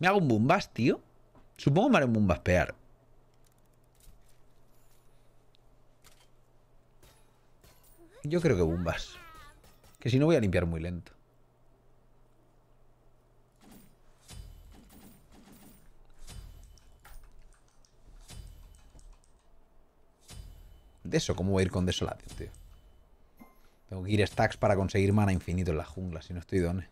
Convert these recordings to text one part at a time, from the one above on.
Me hago un Boombass, tío. Supongo que me haré un Boombass pear. Yo creo que Boombass. Que si no voy a limpiar muy lento. De eso, ¿cómo voy a ir con Desolation, tío? Tengo que ir stacks para conseguir mana infinito en la jungla, si no estoy done.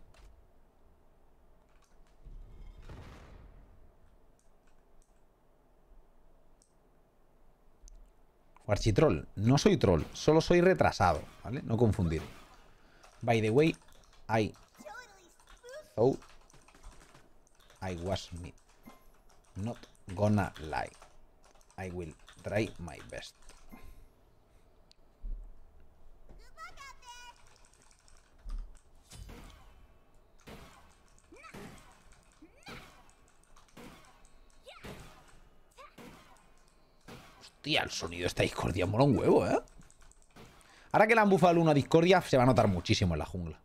Architroll, no soy troll, solo soy retrasado, ¿vale? No confundir. By the way, I thought I was me. Not gonna lie. I will try my best. Hostia, el sonido de esta discordia mola un huevo, ¿eh? Ahora que le han bufado una discordia, se va a notar muchísimo en la jungla.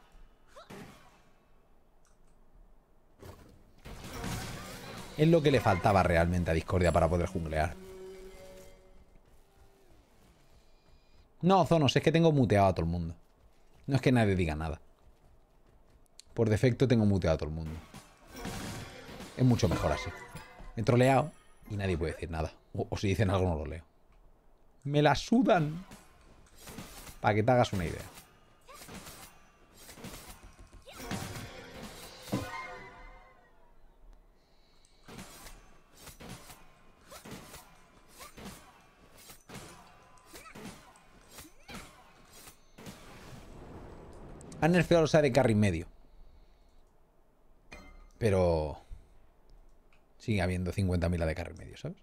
Es lo que le faltaba realmente a Discordia para poder junglear. No, Zonos, es que tengo muteado a todo el mundo. No es que nadie diga nada. Por defecto tengo muteado a todo el mundo. Es mucho mejor así. Me he troleado y nadie puede decir nada. O si dicen algo no lo leo. Me la sudan. Para que te hagas una idea. Han nerfeado los de carry medio. Pero sigue habiendo 50.000 de carry medio, ¿sabes?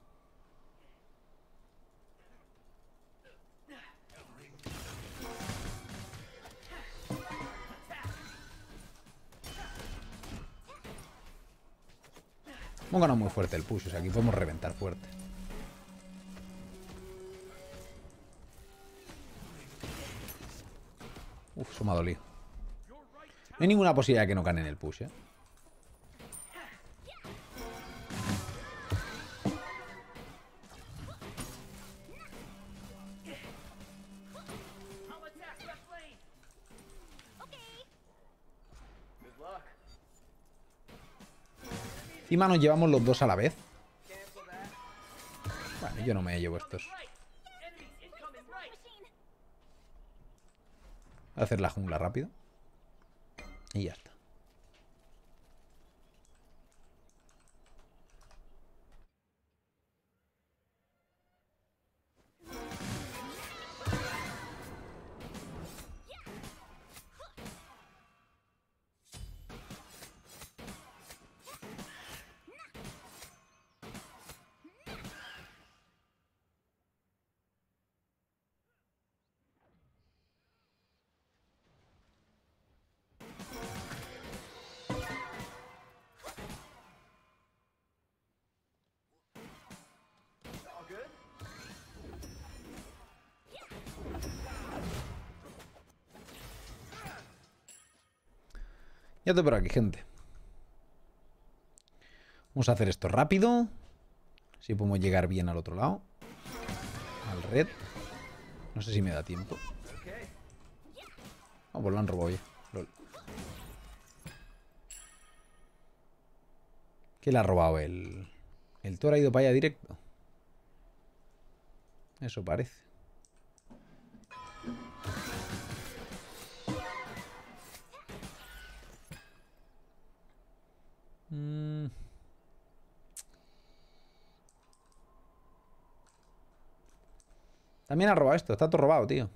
Hemos ganado muy fuerte el push, o sea, aquí podemos reventar fuerte. Uf, eso me ha dolido. No hay ninguna posibilidad de que no ganen el push, ¿eh? Encima nos llevamos los dos a la vez. Bueno, yo no me llevo estos. Voy a hacer la jungla rápido. Y ya está. Ya estoy por aquí, gente. Vamos a hacer esto rápido. Si podemos llegar bien al otro lado. Al red. No sé si me da tiempo. Oh, pues lo han robado ya. Lol. ¿Qué le ha robado? ¿El Thor ha ido para allá directo? Eso parece. También ha robado esto. Está todo robado, tío.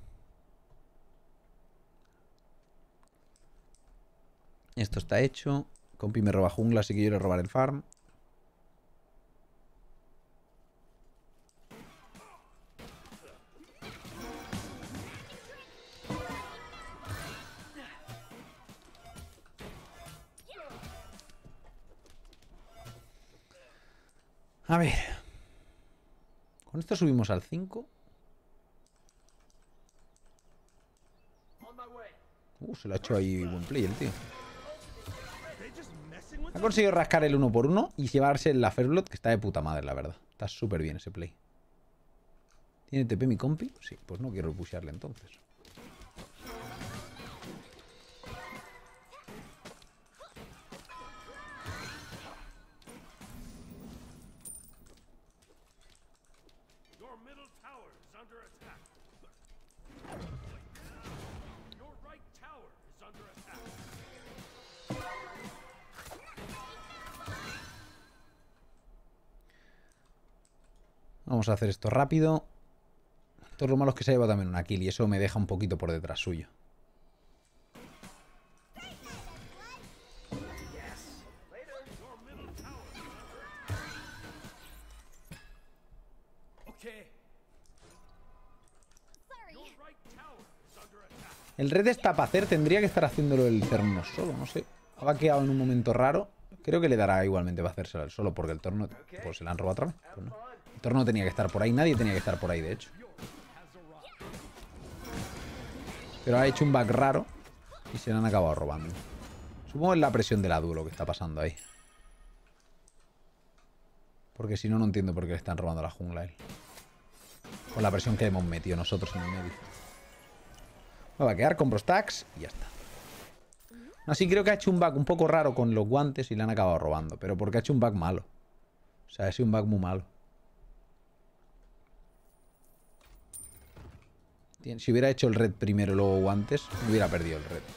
Esto está hecho. Compi me roba jungla, así que yo le robar el farm. A ver. Con esto subimos al 5. Se lo ha hecho ahí buen play el tío. Ha conseguido rascar el 1 por 1 y llevarse la First Blood, que está de puta madre, la verdad. Está súper bien ese play. ¿Tiene TP mi compi? Sí, pues no quiero pushearle entonces. Vamos a hacer esto rápido. Todo lo malo es que se ha llevado también una kill y eso me deja un poquito por detrás suyo. El red está para hacer, tendría que estar haciéndolo el Cerno solo, no sé. Ha vaqueado en un momento raro. Creo que le dará igualmente para hacérselo solo porque el torno... Pues se la han robado otra vez. Pues no. El torno tenía que estar por ahí, nadie tenía que estar por ahí, de hecho. Pero ha hecho un back raro y se lo han acabado robando. Supongo que es la presión de la duelo que está pasando ahí. Porque si no, no entiendo por qué le están robando la jungla a él. Con la presión que hemos metido nosotros en el medio. Va a quedar, compro stacks y ya está. Así creo que ha hecho un bug un poco raro con los guantes y le han acabado robando. Pero porque ha hecho un bug malo. O sea, ha sido un bug muy malo. Si hubiera hecho el red primero y luego guantes, hubiera perdido el red.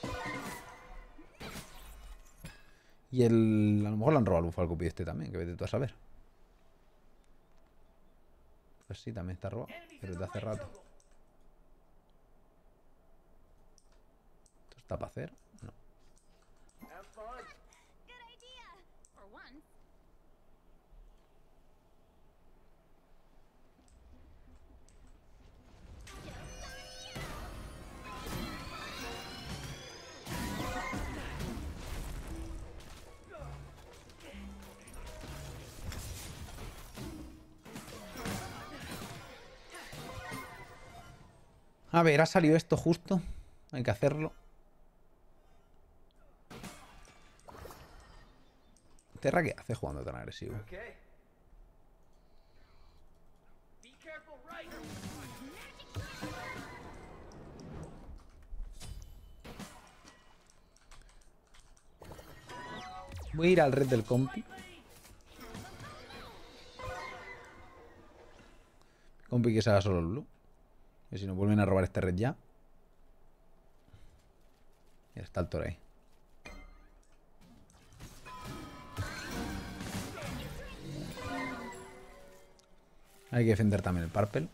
Y el... A lo mejor le han robado el bufo al cupido este también, que vete tú a saber. Pues sí, también está robado. Pero desde hace rato. ¿Esto está para hacer? No. A ver, ha salido esto justo. Hay que hacerlo. Terra, ¿qué hace jugando tan agresivo? Voy a ir al red del compi. Compi que se haga solo el blue. Que si nos vuelven a robar este red ya. Ya está el toro ahí. Hay que defender también el Purple.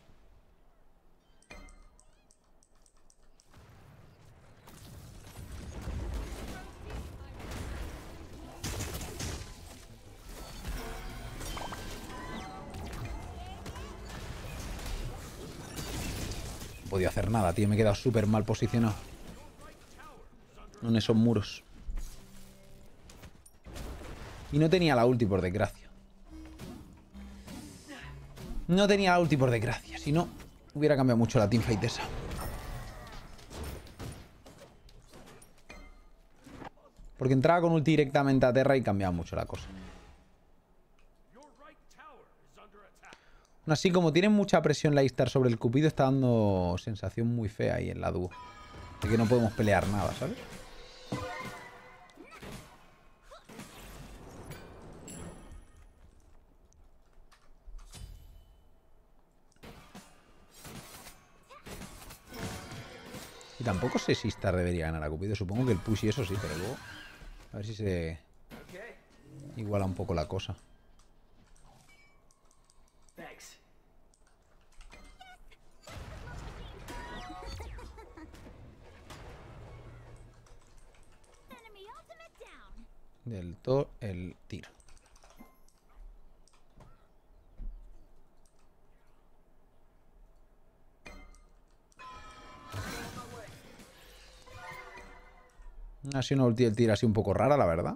No podía hacer nada, tío. Me he quedado súper mal posicionado. En esos muros. Y no tenía la ulti, por desgracia. No tenía la ulti, por desgracia. Si no, hubiera cambiado mucho la teamfight esa. Porque entraba con ulti directamente a Terra y cambiaba mucho la cosa. Aún así, como tiene mucha presión la Istar sobre el Cupido, está dando sensación muy fea ahí en la dúo. De que no podemos pelear nada, ¿sabes? Y tampoco sé si Istar debería ganar a Cupido. Supongo que el push y eso sí, pero luego... A ver si se... iguala un poco la cosa. Del todo el tiro. Ha sido una ulti del tiro así un poco rara, la verdad.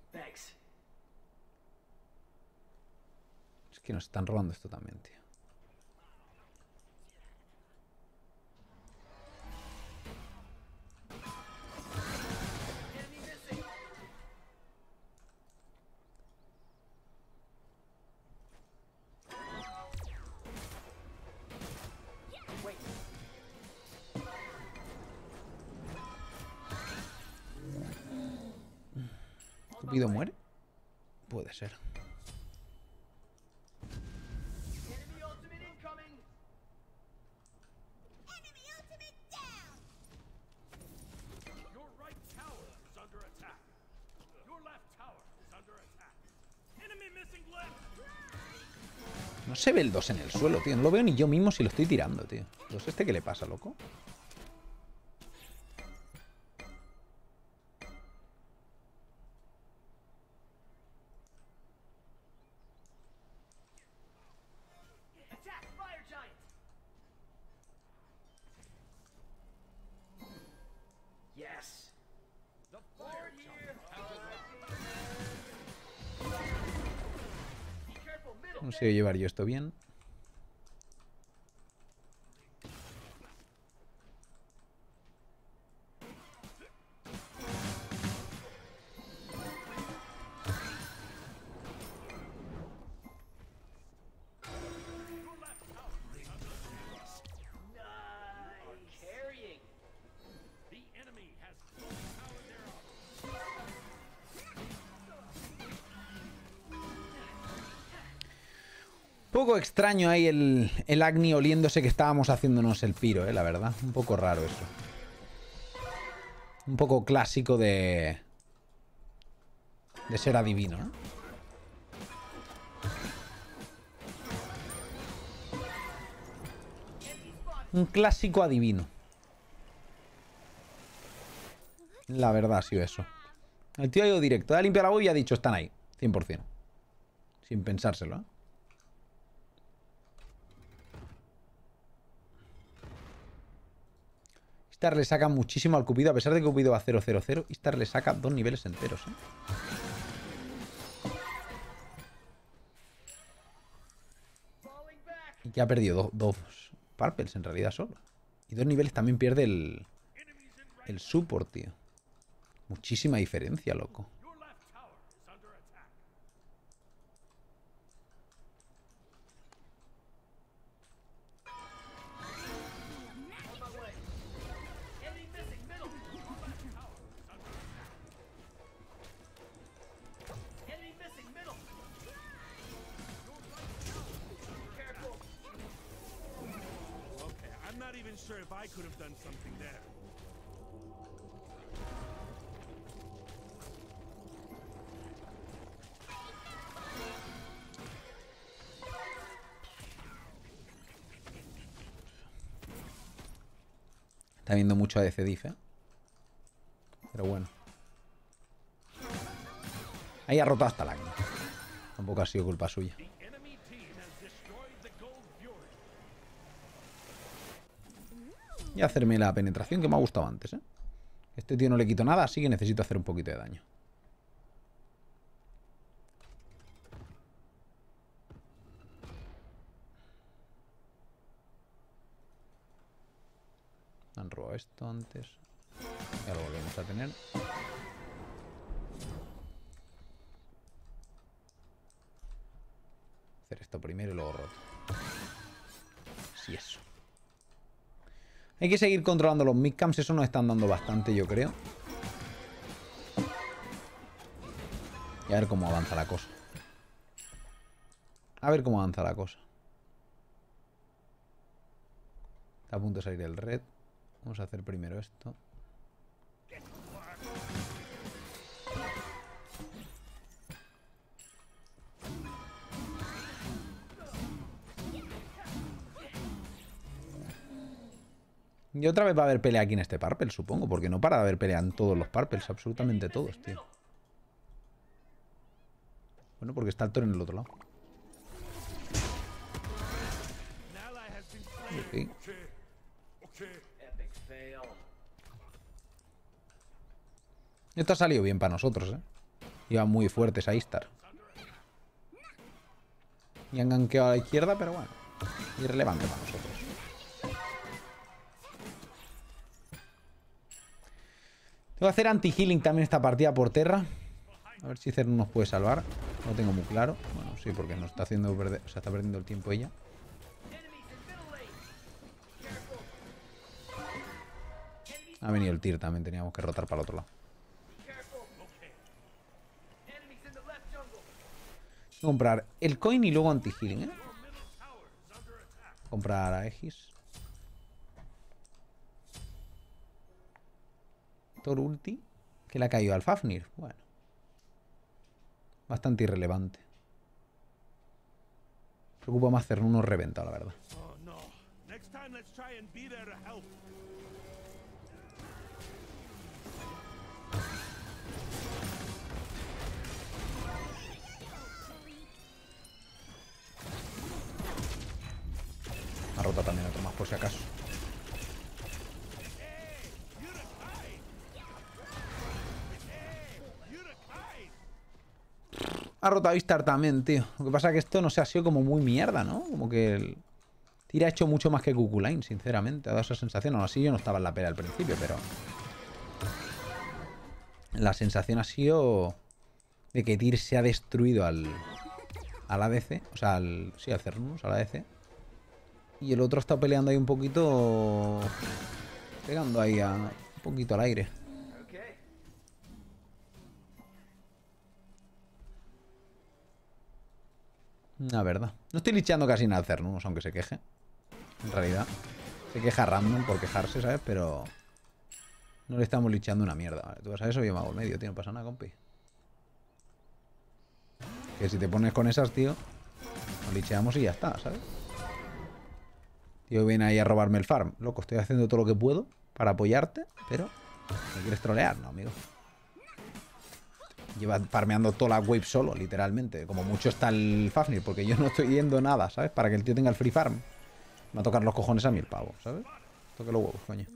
Es que nos están robando esto también, tío. ¿Cupido muere? Puede ser. No se ve el 2 en el suelo, tío. No lo veo ni yo mismo si lo estoy tirando, tío. ¿2 este qué le pasa, loco? No sé llevar yo esto bien. Poco extraño ahí el Agni oliéndose que estábamos haciéndonos el piro, la verdad. Un poco raro eso. Un poco clásico de ser adivino, ¿no? Un clásico adivino. La verdad ha sido eso. El tío ha ido directo. Ha limpiado la web y ha dicho, están ahí. 100%. Sin pensárselo, ¿eh? Istar le saca muchísimo al Cupido. A pesar de que Cupido va 0-0-0, Istar le saca 2 niveles enteros, ¿eh? Y que ha perdido dos Purples en realidad solo. Y 2 niveles también pierde el support, tío. Muchísima diferencia, loco. Sure if I could have done something there. Está viendo mucho a Decedif, ¿eh? Pero bueno. Ahí ha roto hasta el Agni. Tampoco ha sido culpa suya. Y hacerme la penetración que me ha gustado antes, ¿eh? Este tío no le quito nada, así que necesito hacer un poquito de daño. Han robado esto antes. Ya lo volvemos a tener. Hacer esto primero y luego roto. Sí, eso. Hay que seguir controlando los midcamps. Eso nos están dando bastante, yo creo. Y a ver cómo avanza la cosa. A ver cómo avanza la cosa. Está a punto de salir el red. Vamos a hacer primero esto. Y otra vez va a haber pelea aquí en este Purple, supongo. Porque no para de haber pelea en todos los Purples. Absolutamente todos, tío. Bueno, porque está el Thor en el otro lado. Ok. Esto ha salido bien para nosotros, ¿eh? Iban muy fuertes a Istar. Y han gankeado a la izquierda, pero bueno. Irrelevante para nosotros. Tengo que hacer anti-healing también esta partida por Terra. A ver si Cer nos puede salvar. No lo tengo muy claro. Bueno, sí, porque nos está haciendo perder, o sea, está perdiendo el tiempo ella. Ha venido el Tyr también. Teníamos que rotar para el otro lado. Comprar el coin y luego anti-healing, ¿eh? Comprar a Aegis. Thor ulti. Que le ha caído al Fafnir. Bueno. Bastante irrelevante. Preocupa más hacer uno reventado, la verdad. Oh no. Next time let's try and be there to help. Ha roto también otro más por si acaso. Ha roto a Vistar también, tío. Lo que pasa es que esto no se ha sido como muy mierda, ¿no? Como que el Tira ha hecho mucho más que Cuculain, sinceramente. Ha dado esa sensación. Aún así yo no estaba en la pelea al principio, pero... La sensación ha sido de que Tyr se ha destruido al ADC. O sea, sí, al Cernunnos, al ADC. Y el otro está peleando ahí un poquito... Pegando ahí un poquito al aire. La verdad. No estoy licheando casi nada al Cernunnos, aunque se queje. En realidad. Se queja random por quejarse, ¿sabes? Pero... No le estamos licheando una mierda. Vale, tú vas a eso y yo me hago el medio, tío. No pasa nada, compi. Que si te pones con esas, tío... Nos licheamos y ya está, ¿sabes? Tío viene ahí a robarme el farm. Loco, estoy haciendo todo lo que puedo para apoyarte, pero... ¿Me quieres trolear? No, amigo. Lleva farmeando toda la wave solo, literalmente. Como mucho está el Fafnir, porque yo no estoy yendo nada, ¿sabes? Para que el tío tenga el free farm. Me va a tocar los cojones a mí el pavo, ¿sabes? Toque los huevos, coño.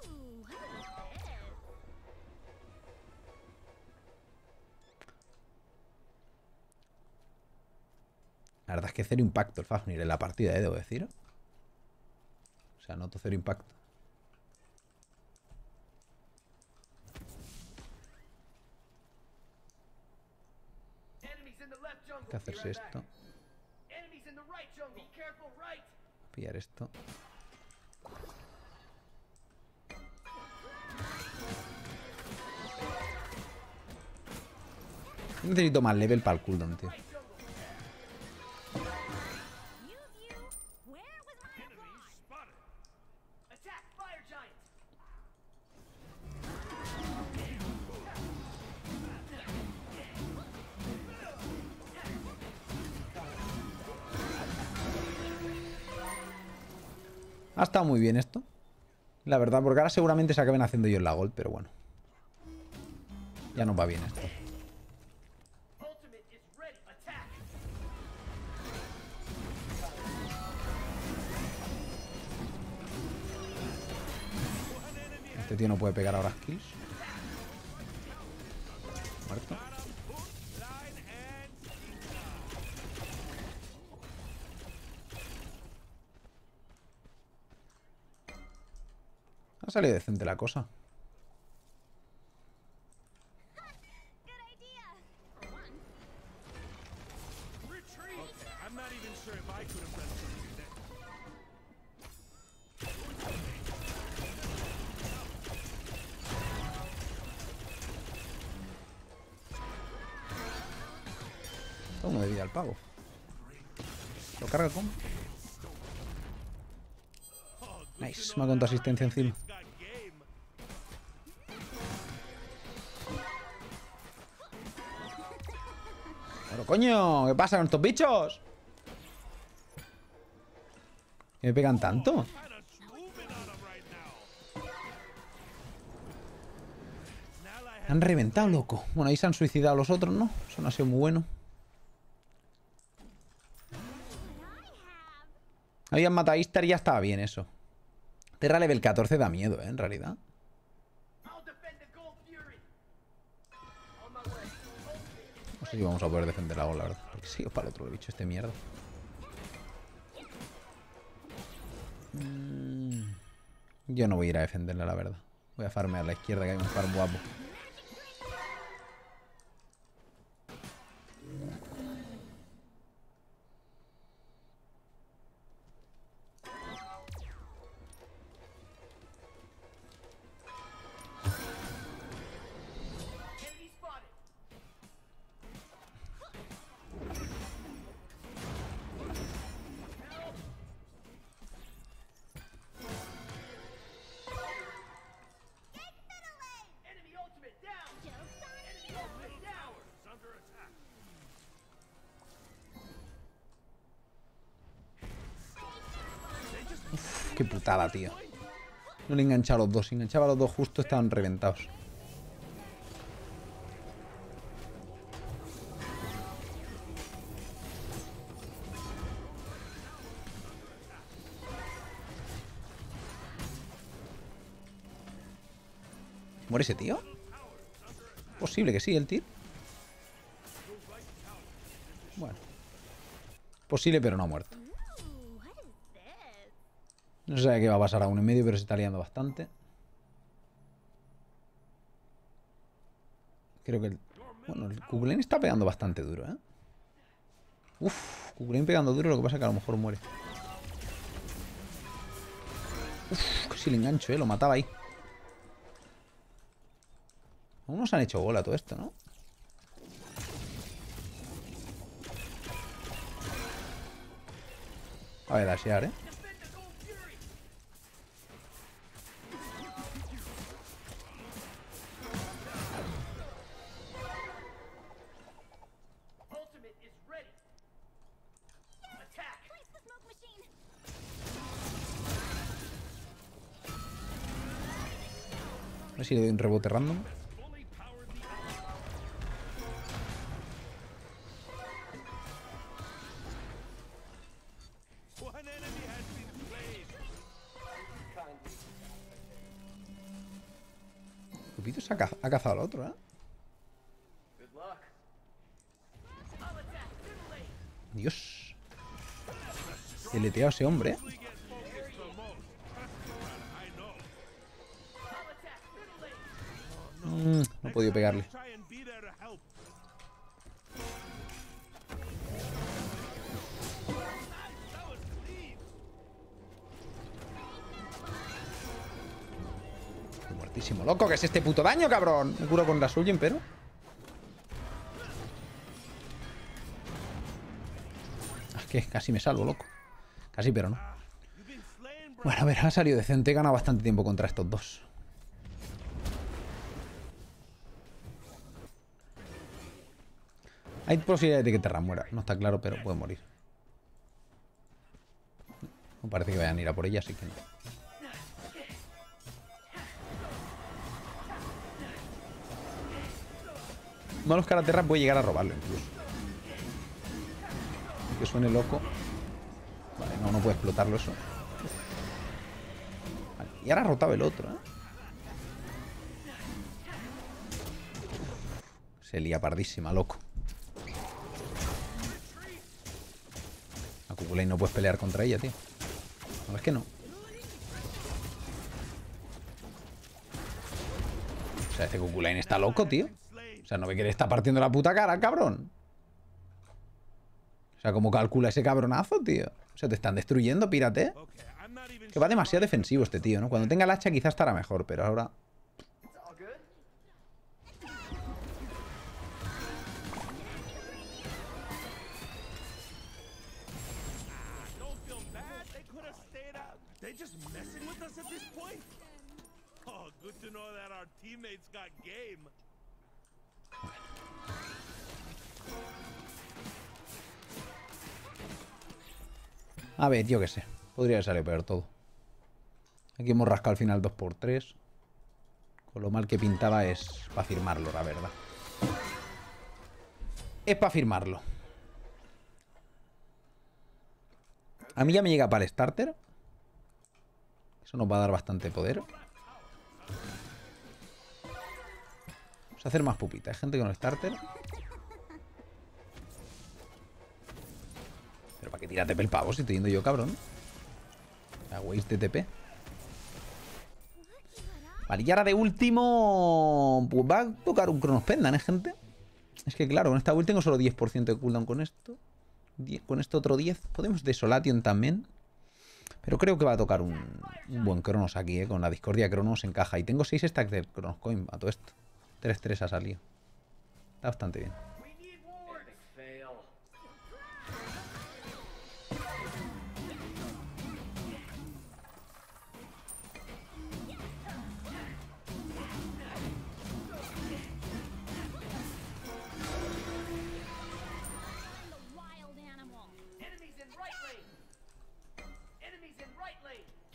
La verdad es que cero impacto el Fafnir en la partida, debo decir. O sea, noto cero impacto. Hay que hacerse esto. Pillar esto. Necesito más level para el cooldown, tío. Ha estado muy bien esto. La verdad, porque ahora seguramente se acaben haciendo yo en la gold, pero bueno. Ya nos va bien esto. Este tío no puede pegar ahora skills. Muerto. Ha salido decente la cosa. Toma de vida al pavo. Lo carga con. Nice, me ha contado asistencia encima. Pero coño, ¿qué pasa con estos bichos? ¿Qué me pegan tanto? Han reventado, loco. Bueno, ahí se han suicidado los otros, ¿no? Eso no ha sido muy bueno. Habían matado a Istar y ya estaba bien eso. Terra level 14 da miedo, en realidad. No sé si vamos a poder defender la ola, la verdad. Porque sigo para el otro bicho este mierda. Yo no voy a ir a defenderla, la verdad. Voy a farmear a la izquierda, que hay un farm guapo. qué putada, tío. No le he enganchado a los dos. Si enganchaba a los dos justo estaban reventados. ¿Muere ese tío? Posible que sí, el tío. Bueno. Posible, pero no ha muerto. No sé qué va a pasar aún en medio, pero se está liando bastante. Creo que bueno, el Kukulane está pegando bastante duro, ¿eh? Uf, Kukulane pegando duro, lo que pasa es que a lo mejor muere. Uf, casi le engancho, ¿eh? Lo mataba ahí. Aún no se han hecho bola todo esto, ¿no? A ver, dashear, ¿eh? A ver si le doy un rebote random. Lupito se ha cazado al otro, ¿eh? Dios. Deleteado ese hombre, ¿eh? No he podido pegarle. Estoy muertísimo, loco. ¿Qué es este puto daño, cabrón? Me curo con la Suyin, pero... Es que casi me salvo, loco. Casi, pero no. Bueno, a ver, ha salido decente. He ganado bastante tiempo contra estos dos. Hay posibilidad de que Terra muera. No está claro, pero puede morir. No parece que vayan a ir a por ella, así que no. Malo es que ahora Terra puede llegar a robarlo incluso. Que suene loco. Vale, no puede explotarlo eso. Vale, y ahora ha rotado el otro, ¿eh? Se lía pardísima, loco. La Kukulane no puedes pelear contra ella, tío. No, es que no. O sea, este Kukulane está loco, tío. O sea, no ve que le está partiendo la puta cara al cabrón. O sea, ¿cómo calcula ese cabronazo, tío? O sea, te están destruyendo, pírate. Que va demasiado defensivo este tío, ¿no? Cuando tenga el hacha quizás estará mejor, pero ahora... A ver, yo qué sé. Podría salir peor todo. Aquí hemos rascado al final 2×3. Con lo mal que pintaba es para firmarlo, la verdad. Es para firmarlo. A mí ya me llega para el starter. Eso nos va a dar bastante poder. Vamos a hacer más pupita. Hay gente con el starter. Pero ¿para qué tira TP el pavo si estoy yendo yo, cabrón? La waste de TP. Vale, y ahora de último... Pues va a tocar un Cronos Pendant, ¿eh, gente? Es que claro, con esta build tengo solo 10% de cooldown con esto. Con esto otro 10. Podemos Desolation también. Pero creo que va a tocar un buen Cronos aquí, ¿eh? Con la Discordia Cronos encaja. Y tengo 6 stacks de Cronos Coin a todo esto. 3-3 ha salido. Está bastante bien.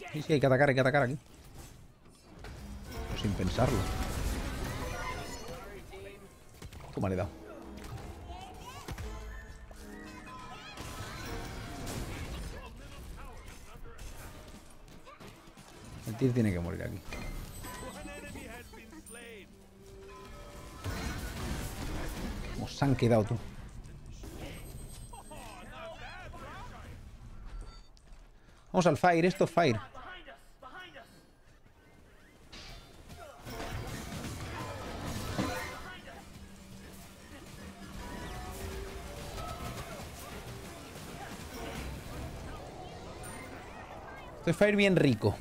Sí, sí, hay que atacar aquí. Pero sin pensarlo. Toma, le he dado. El tío tiene que morir aquí. ¿Cómo se han quedado tú? Vamos al fire, esto es fire. Esto es fire bien rico.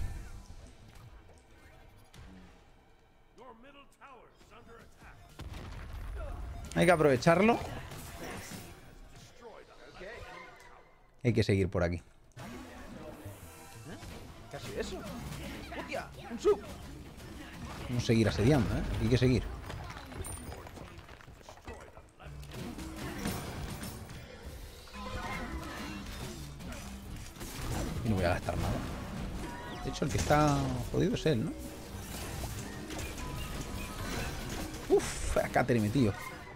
Hay que aprovecharlo. Hay que seguir por aquí. Casi eso. ¡Hostia! ¡Un sub! Vamos a seguir asediando, ¿eh? Hay que seguir. Y no voy a gastar nada. De hecho, el que está jodido es él, ¿no? Uf, acá te he metido.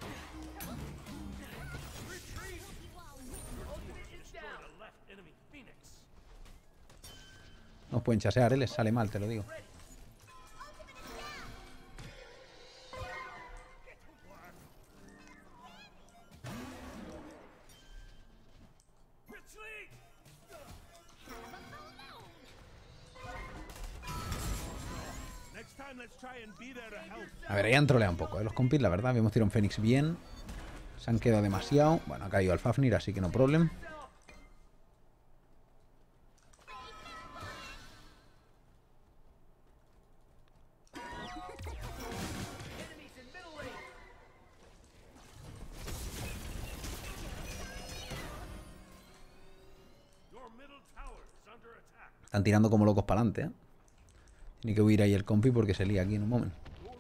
Nos pueden chasear, ¿eh? Les sale mal, te lo digo. A ver, ahí han troleado un poco, ¿eh? Los compis, la verdad. Habíamos tirado un Fénix bien. Se han quedado demasiado. Bueno, ha caído el Fafnir, así que no problem. Están tirando como locos para adelante, ¿eh? Tiene que huir ahí el compi porque se lía aquí en un momento.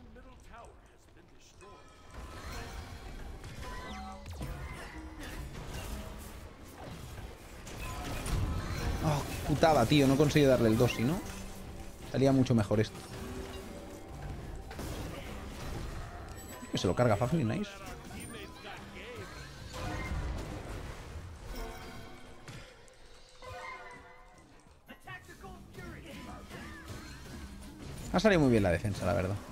Oh, putada, tío. No consigue darle el 2, si no salía mucho mejor esto. Que se lo carga Fafnir, nice. Ha salido muy bien la defensa, la verdad.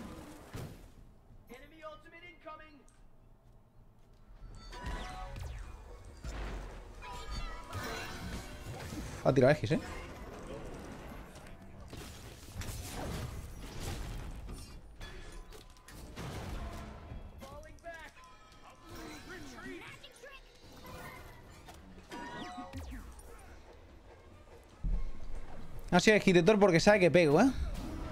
Ha tirado X, ¿eh? Ha sido Esquitetor porque sabe que pego, ¿eh?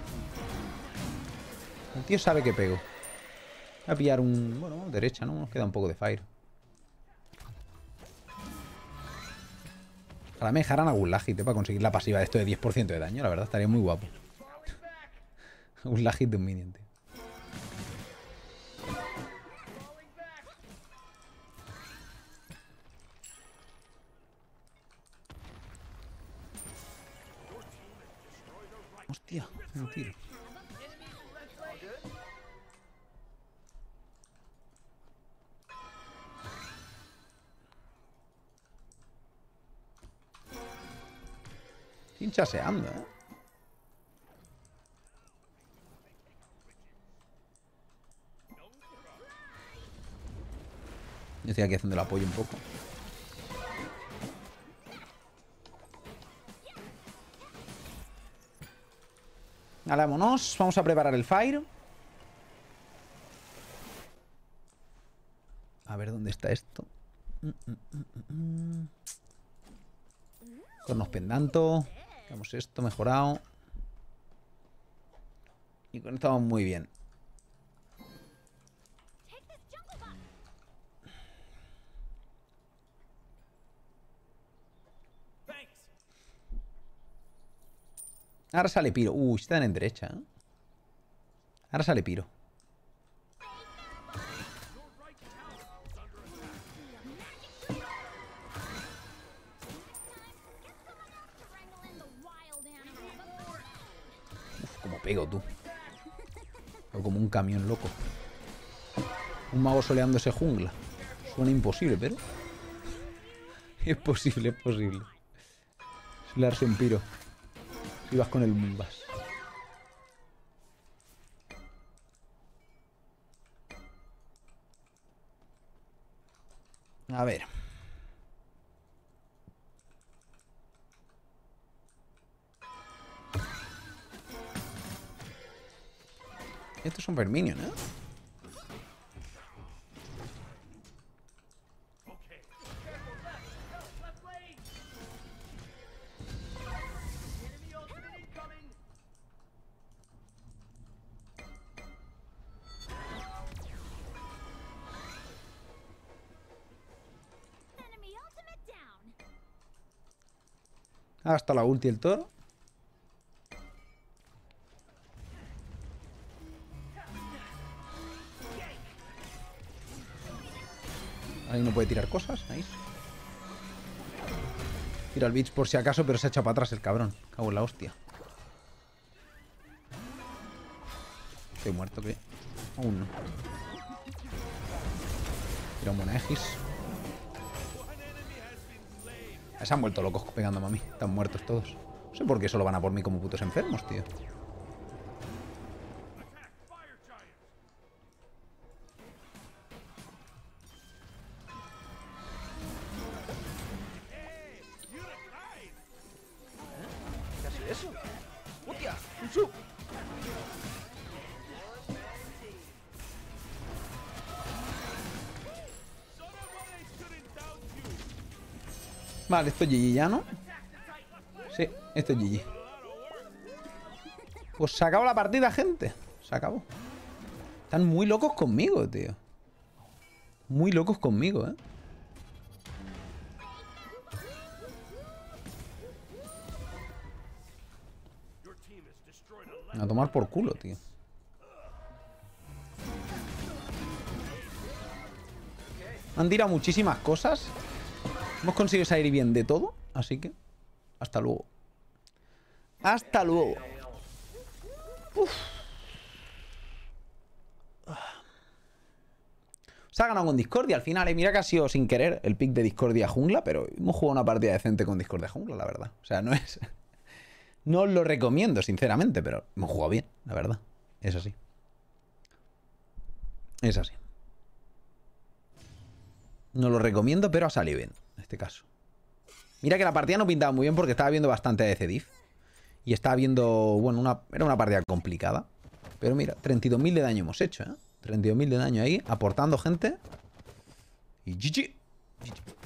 El tío sabe que pego. Voy a pillar un... Bueno, derecha, ¿no? Nos queda un poco de fire. Ojalá me dejaran algún lagite para conseguir la pasiva de esto de 10% de daño. La verdad, estaría muy guapo. Un lagite de un minion, tío. Hostia, un tiro. Sin chaseando, ¿eh? Yo estoy aquí haciendo el apoyo un poco. Vale, vámonos. Vamos a preparar el fire. A ver dónde está esto. Cornos pendanto. Tenemos esto mejorado. Y con esto vamos muy bien. Ahora sale Piro. Están en derecha, ¿eh? Ahora sale Piro. pego, tú. O como un camión loco. Un mago soleándose jungla. Suena imposible, pero... Es posible, es posible. Solearse en piro. Si vas con el Mumbas. A ver. Estos son Verminion, ¿eh? Hasta la ulti el toro. Ahí no puede tirar cosas. Ahí. Tira el Beach por si acaso, pero se echa para atrás el cabrón. Cago en la hostia. Estoy muerto, ¿qué? Aún no. Tira un Monaegis. Se han vuelto locos pegándome a mí. Están muertos todos. No sé por qué solo van a por mí como putos enfermos, tío. ¿Qué ha sido eso? ¡Hostia! ¡Un sub! Vale, esto es GG ya, ¿no? Sí, esto es GG. Pues se acabó la partida, gente. Se acabó. Están muy locos conmigo, tío. Muy locos conmigo, ¿eh? A tomar por culo, tío. Han tirado muchísimas cosas. Hemos conseguido salir bien de todo, así que hasta luego. Hasta luego. Uf. Se ha ganado con Discordia al final, Mira que ha sido sin querer el pick de Discordia jungla, pero hemos jugado una partida decente con Discordia jungla, la verdad. O sea, no es... No os lo recomiendo, sinceramente, pero hemos jugado bien, la verdad. Es así. Es así. No lo recomiendo, pero ha salido bien, en este caso. Mira que la partida no pintaba muy bien porque estaba viendo bastante ADC Div. Y estaba viendo, bueno, era una partida complicada. Pero mira, 32.000 de daño hemos hecho, ¿eh? 32.000 de daño ahí, aportando gente. Y GG. GG.